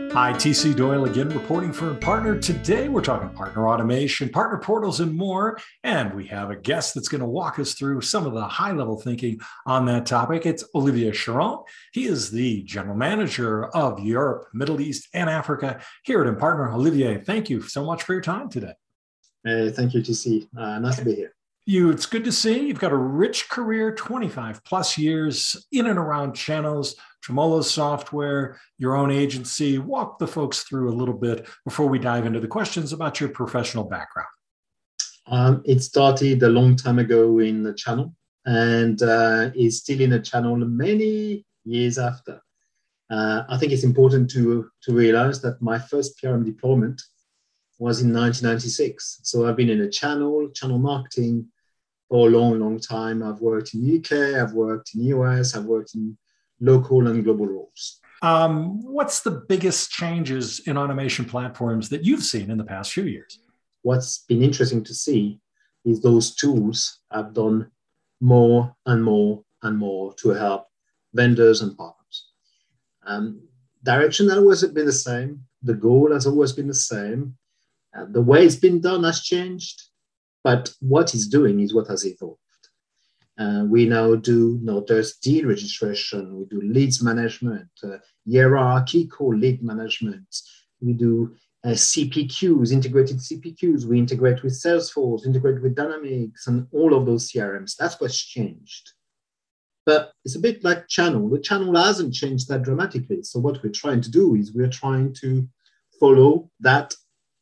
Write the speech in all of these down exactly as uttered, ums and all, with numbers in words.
Hi, T C Doyle again, reporting for Impartner. Today, we're talking partner automation, partner portals, and more. And we have a guest that's going to walk us through some of the high-level thinking on that topic. It's Olivier Choron. He is the general manager of Europe, Middle East, and Africa here at Impartner. Olivier, thank you so much for your time today. Uh, thank you, T C. Uh, nice to be here. You, it's good to see. You've got a rich career, twenty-five plus years in and around channels, Tremolo software, your own agency. Walk the folks through a little bit before we dive into the questions about your professional background. Um, it started a long time ago in the channel and uh, is still in a channel many years after. Uh, I think it's important to, to realize that my first P R M deployment was in nineteen ninety-six. So I've been in a channel, channel marketing for a long, long time. I've worked in the U K, I've worked in the U S, I've worked in local and global roles. Um, what's the biggest changes in automation platforms that you've seen in the past few years? What's been interesting to see is those tools have done more and more and more to help vendors and partners. Um, direction has always been the same. The goal has always been the same. Uh, the way it's been done has changed, but what it's doing is what has evolved. Uh, we now do not just deal registration, we do leads management, uh, hierarchical lead management, we do uh, C P Qs, integrated C P Qs, we integrate with Salesforce, integrate with Dynamics, and all of those C R Ms. That's what's changed. But it's a bit like channel. The channel hasn't changed that dramatically. So what we're trying to do is we're trying to follow that,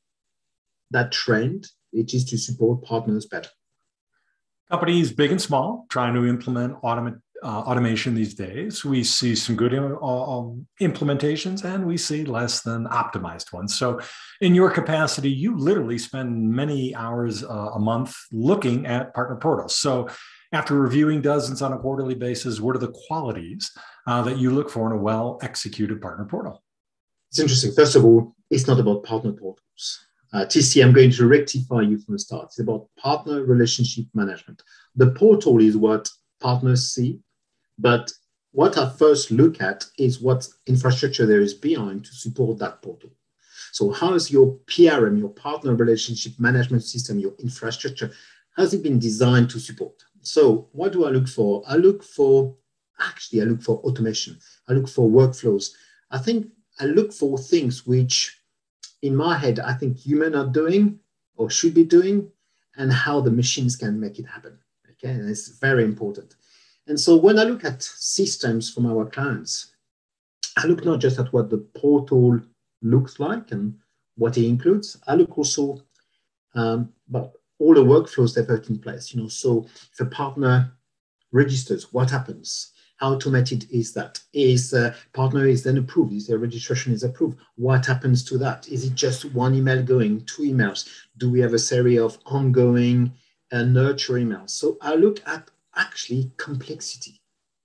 that trend, which is to support partners better. Companies big and small trying to implement automate, uh, automation these days. We see some good uh, um, implementations and we see less than optimized ones. So in your capacity, you literally spend many hours uh, a month looking at partner portals. So after reviewing dozens on a quarterly basis, what are the qualities uh, that you look for in a well-executed partner portal? It's interesting. First of all, it's not about partner portals. Uh, T C, I'm going to rectify you from the start. It's about partner relationship management. The portal is what partners see, but what I first look at is what infrastructure there is behind to support that portal. So how is your P R M, your partner relationship management system, your infrastructure, has it been designed to support? So what do I look for? I look for, actually, I look for automation. I look for workflows. I think I look for things which, in my head, I think humans are doing or should be doing, and how the machines can make it happen. Okay, and it's very important. And so when I look at systems from our clients, I look not just at what the portal looks like and what it includes. I look also um, but all the workflows they've put in place. You know, so if a partner registers, what happens? How automated is that? Is the partner is then approved? Is their registration is approved? What happens to that? Is it just one email going, two emails? Do we have a series of ongoing uh, nurture emails? So I look at actually complexity.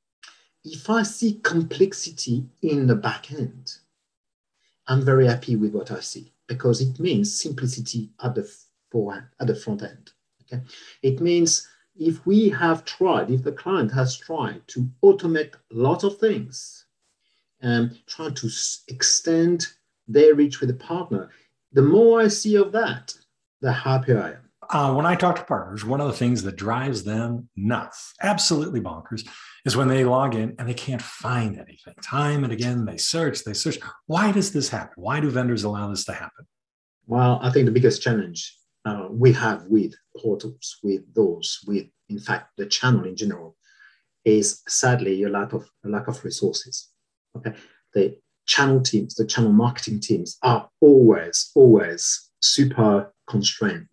If I see complexity in the back end, I'm very happy with what I see because it means simplicity at the forehand, at the front end. Okay, it means if we have tried, if the client has tried to automate a lot of things and trying to extend their reach with a partner, the more I see of that, the happier I am. Uh, when I talk to partners, one of the things that drives them nuts, absolutely bonkers, is when they log in and they can't find anything. Time and again, they search, they search. Why does this happen? Why do vendors allow this to happen? Well, I think the biggest challenge Uh, we have with portals, with those, with, in fact, the channel in general, is sadly a lack of a lack of resources. Okay, the channel teams, the channel marketing teams are always, always super constrained.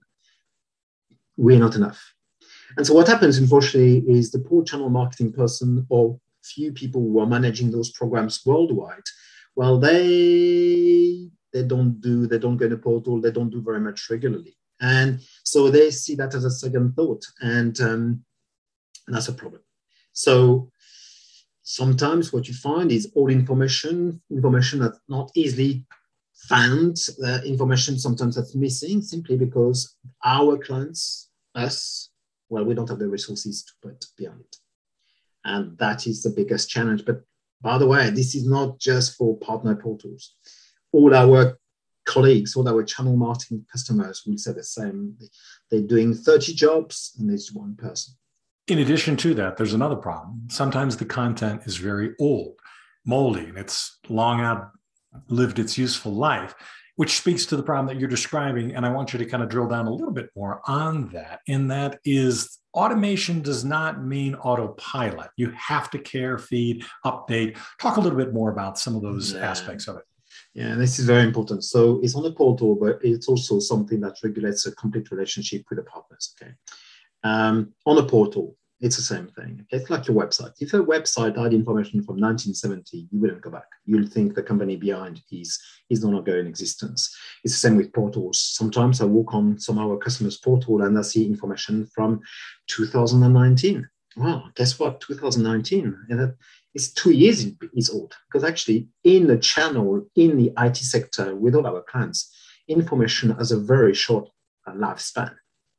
We're not enough. And so what happens, unfortunately, is the poor channel marketing person or few people who are managing those programs worldwide, well, they they don't do, they don't go in a portal, they don't do very much regularly. And so they see that as a second thought, and, um, and that's a problem. So sometimes what you find is all information, information that's not easily found, uh, information sometimes that's missing simply because our clients, us, well, we don't have the resources to put behind it. And that is the biggest challenge. But by the way, this is not just for partner portals. all our colleagues, all our channel marketing customers will say the same. They're doing thirty jobs and there's one person. In addition to that, there's another problem. Sometimes the content is very old, moldy, and it's long outlived its useful life, which speaks to the problem that you're describing. And I want you to kind of drill down a little bit more on that. And that is, automation does not mean autopilot. You have to care, feed, update. Talk a little bit more about some of those Yeah. aspects of it. Yeah, this is very important. So it's on the portal, but it's also something that regulates a complete relationship with the partners. Okay. Um, on the portal, it's the same thing. Okay? It's like your website. If a website had information from nineteen seventy, you wouldn't go back. You'll think the company behind is, is no longer in existence. It's the same with portals. Sometimes I walk on some of our customers' portal and I see information from two thousand nineteen. Wow, guess what? two thousand nineteen. And that, it's two years is old, because actually in the channel, in the I T sector, with all our clients, information has a very short uh, lifespan.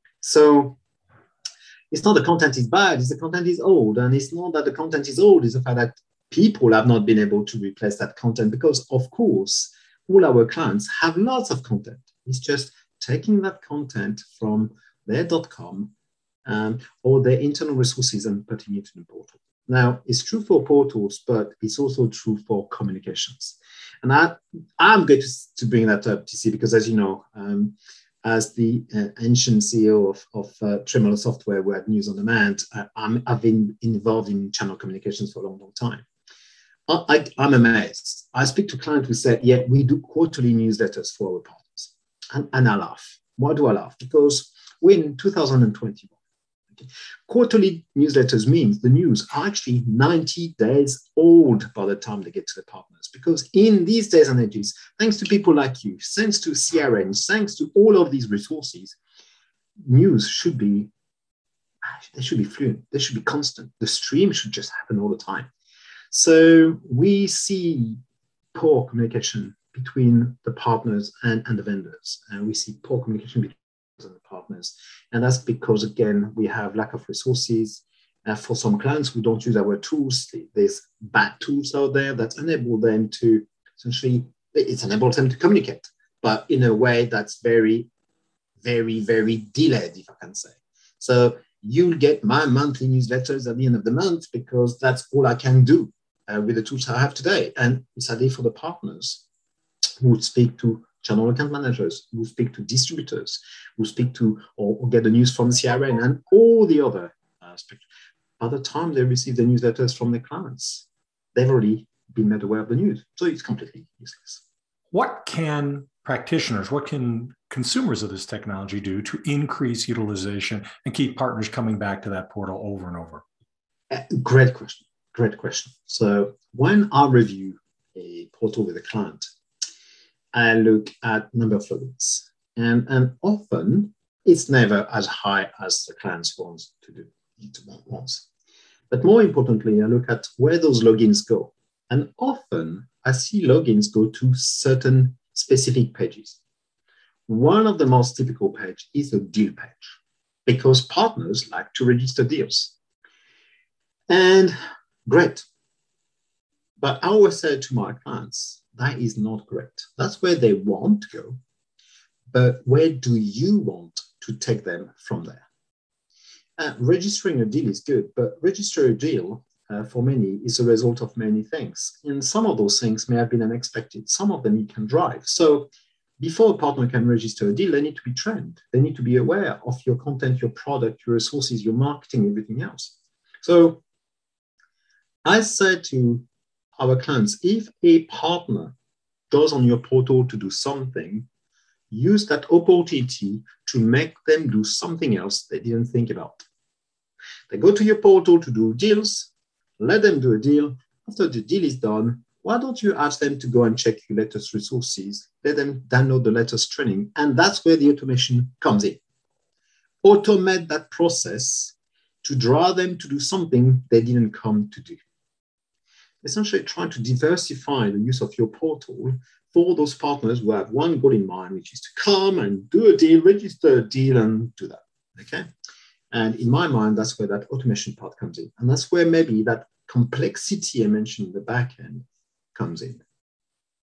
So it's not the content is bad, it's the content is old. And it's not that the content is old, it's the fact that people have not been able to replace that content, because of course, all our clients have lots of content. It's just taking that content from their .com um, or their internal resources and putting it in the portal. Now, it's true for portals, but it's also true for communications. And I, I'm going to, to bring that up, T C, because as you know, um, as the uh, ancient C E O of, of uh, Tremolo Software, who had News on Demand, uh, I'm, I've been involved in channel communications for a long, long time. I, I, I'm amazed. I speak to clients who say, yeah, we do quarterly newsletters for our partners. And, and I laugh. Why do I laugh? Because we're in two thousand twenty-one. Quarterly newsletters means the news are actually ninety days old by the time they get to the partners. Because in these days and ages, thanks to people like you, thanks to C R Ns, thanks to all of these resources, news should be, they should be fluent, they should be constant. The stream should just happen all the time. So we see poor communication between the partners and, and the vendors. And we see poor communication between and the partners. And that's because, again, we have lack of resources. Uh, for some clients who don't use our tools, there's bad tools out there that enable them to essentially, it enables them to communicate, but in a way that's very, very, very delayed, if I can say. So you'll get my monthly newsletters at the end of the month because that's all I can do uh, with the tools I have today. And sadly for the partners who speak to channel account managers, who speak to distributors, who speak to or, or get the news from C R N and all the other aspects. By the time they receive the newsletters from their clients, they've already been made aware of the news. So it's completely useless. What can practitioners, what can consumers of this technology do to increase utilization and keep partners coming back to that portal over and over? Uh, great question. Great question. So when I review a portal with a client, I look at number of logins. And, and often it's never as high as the clients want to do it wants. But more importantly, I look at where those logins go. And often I see logins go to certain specific pages. One of the most typical pages is a deal page, because partners like to register deals. And great. But I always say to my clients, that is not correct. That's where they want to go. But where do you want to take them from there? Uh, registering a deal is good, but register a deal uh, for many is a result of many things. And some of those things may have been unexpected. Some of them you can drive. So before a partner can register a deal, they need to be trained. They need to be aware of your content, your product, your resources, your marketing, everything else. So I said to our clients, if a partner goes on your portal to do something, use that opportunity to make them do something else they didn't think about. They go to your portal to do deals, let them do a deal. After the deal is done, why don't you ask them to go and check your latest resources, let them download the latest training, and that's where the automation comes in. Automate that process to draw them to do something they didn't come to do. Essentially trying to diversify the use of your portal for those partners who have one goal in mind, which is to come and do a deal, register a deal, and do that, okay? And in my mind, that's where that automation part comes in. And that's where maybe that complexity I mentioned in the back end comes in.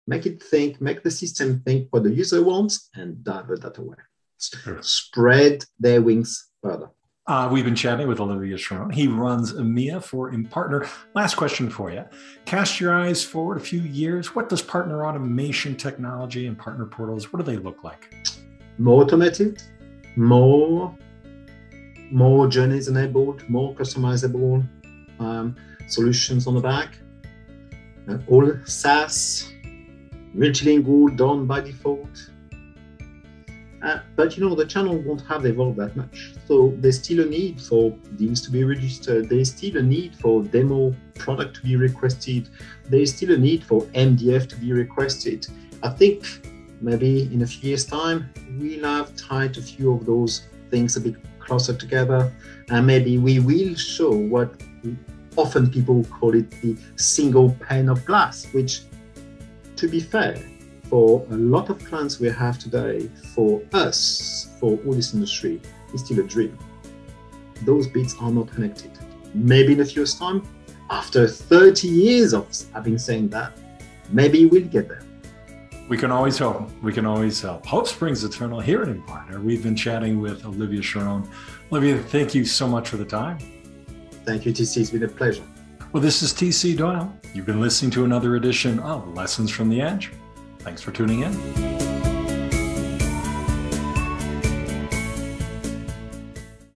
make it think, make the system think what the user wants, and divert that away. Sure. Spread their wings further. Uh, we've been chatting with Oliver Choron. He runs EMEA for Impartner. Last question for you. Cast your eyes forward a few years. What does partner automation technology and partner portals, what do they look like? More automated, more, more journeys enabled, more customizable um, solutions on the back. Uh, all SaaS, multilingual, done by default. Uh, but you know, the channel won't have evolved that much. So there's still a need for deals to be registered. There's still a need for demo product to be requested. There's still a need for M D F to be requested. I think maybe in a few years' time, we'll have tied a few of those things a bit closer together. And maybe we will show what often people call it the single pane of glass, which, to be fair, for a lot of clients we have today, for us, for all this industry, is still a dream. Those bits are not connected. Maybe in a few years' time, after thirty years of having saying that, maybe we'll get there. We can always hope. We can always help. Hope springs eternal here at Impartner. We've been chatting with Oliver Choron. Olivier, thank you so much for the time. Thank you, T C. It's been a pleasure. Well, this is T C Doyle. You've been listening to another edition of Lessons from the Edge. Thanks for tuning in.